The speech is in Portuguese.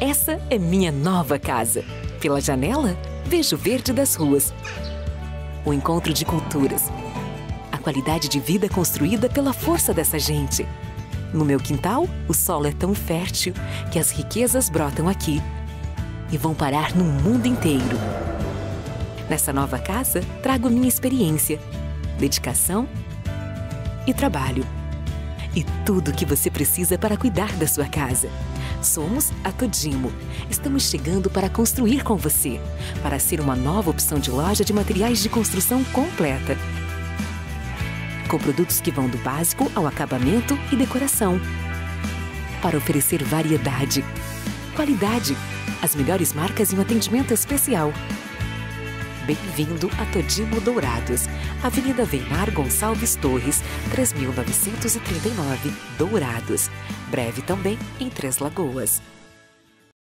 Essa é minha nova casa. Pela janela, vejo o verde das ruas. O encontro de culturas. A qualidade de vida construída pela força dessa gente. No meu quintal, o solo é tão fértil que as riquezas brotam aqui e vão parar no mundo inteiro. Nessa nova casa, trago minha experiência, dedicação e trabalho. E tudo o que você precisa para cuidar da sua casa. Somos a Todimo. Estamos chegando para construir com você, para ser uma nova opção de loja de materiais de construção completa. Com produtos que vão do básico ao acabamento e decoração. Para oferecer variedade, qualidade, as melhores marcas e um atendimento especial. Bem-vindo a Todimo Dourados, Avenida Weimar Gonçalves Torres, 3939, Dourados. Breve também em Três Lagoas.